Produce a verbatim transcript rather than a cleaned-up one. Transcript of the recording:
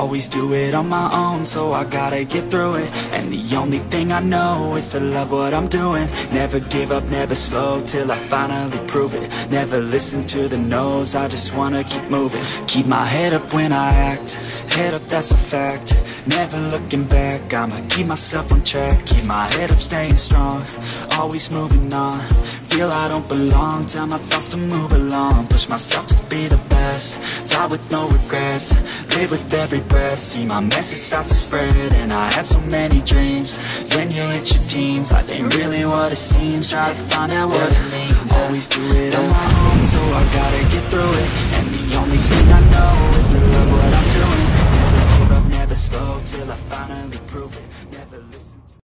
always do it on my own, so I gotta get through it. And the only thing I know is to love what I'm doing. Never give up, never slow, till I finally prove it. Never listen to the no's, I just wanna keep moving. Keep my head up when I act, head up, that's a fact. Never looking back, I'ma keep myself on track. Keep my head up, staying strong, always moving on. Feel I don't belong, tell my thoughts to move along. Push myself to be the best, die with no regrets. Live with every breath, see my message start to spread. And I had so many dreams, when you hit your teens, life ain't really what it seems. Try to find out what it means, always do it on my own, so I gotta get through it. And the only thing I know is to love what I'm doing. Never give up, never slow, till I finally prove it. Never listen.